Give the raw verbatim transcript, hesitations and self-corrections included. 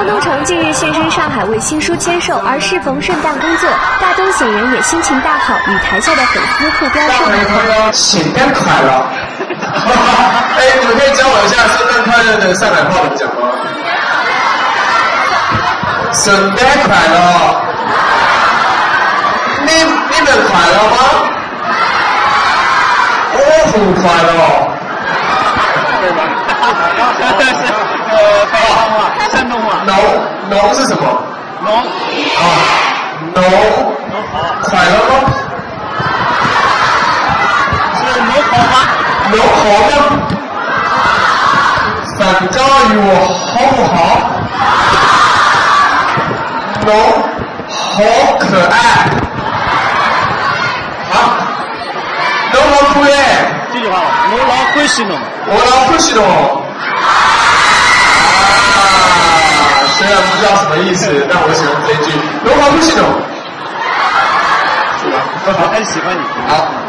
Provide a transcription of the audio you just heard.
汪东城近日现身上海为新书签售，而适逢圣诞工作，大东显然也心情大好，与台下的粉丝互飙圣诞快乐， 圣诞快乐。哎，你们可以教我一下圣诞快乐的上海话怎么讲吗？圣诞快乐。你你们快乐吗？我很快乐。对吧？ 这是呃北方话、山东话。 农农是什么？ 农。 啊，农。快乐吗？ 是农好吗？ 农好吗？反高与我好不好？农好可爱。啊，农好可爱。 这句话，我老欢喜侬。 我老欢喜侬。啊，虽然不知道什么意思，但我喜欢这一句。农好欢喜侬。是吧？ 我很喜欢你。 好。